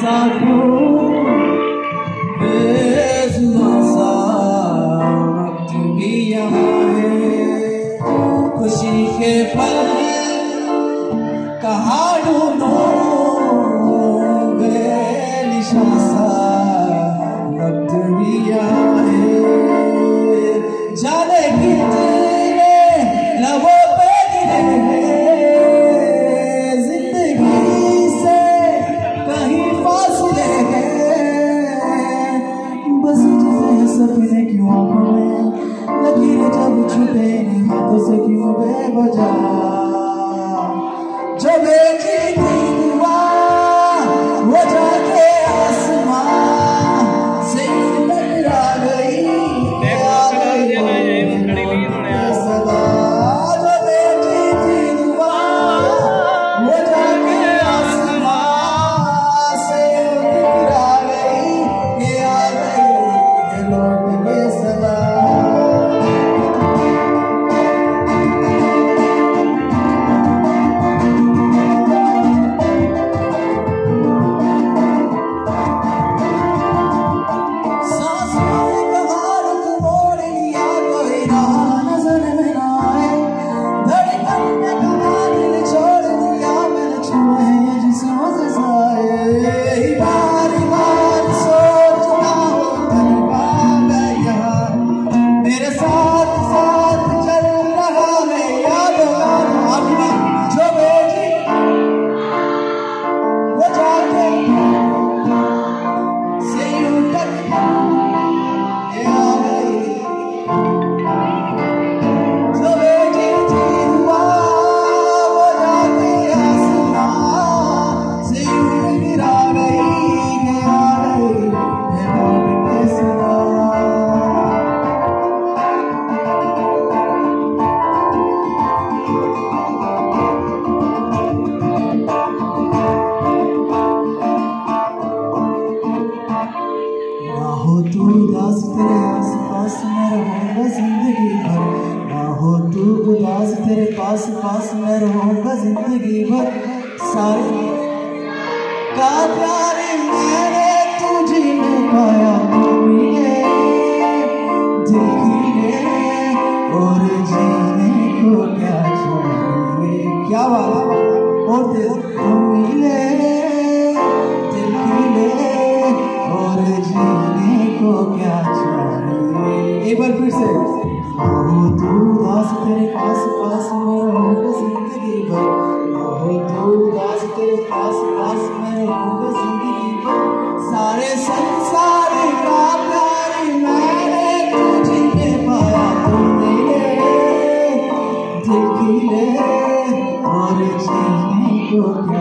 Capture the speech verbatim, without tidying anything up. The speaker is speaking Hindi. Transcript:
खुशी के पल कहा ढूंढो बेनिशान सा वक्त भी आए जाने कितने लबों पे गिरे जिंदगी से कहीं फासले हैं बस सपने क्यों आंखों में लकीरें जब छुपे हाथों से क्यों बेवजह जो बेटी थी दुआ वो जाके आसमां से टकरा गई सदा जो बेटी थी दुआ वो जाके आसमां से टकरा गई ये आ गई लौट के सदा तू उदास तेरे आस पास मैं रहूँगा जिंदगी भर ना हो तू उदास तेरे पास पास मैं रहूँगा जिंदगी भर सारे का प्यार मैंने तुझे में पाया मिले दिल खिले और जीने को क्या चाहिए क्या बात और तेज मिले दिल खिले और जीने को क्या चाहिए एक बार फिर से हो तू उदास तेरे पास पास में रहूँगा जिंदगी भर हो तू उदास तेरे पास पास में रहूँगा जिंदगी भर सारे संसार का प्यार मैंने तुझे में पाया तू मिले दिल खिले और जीने को क्या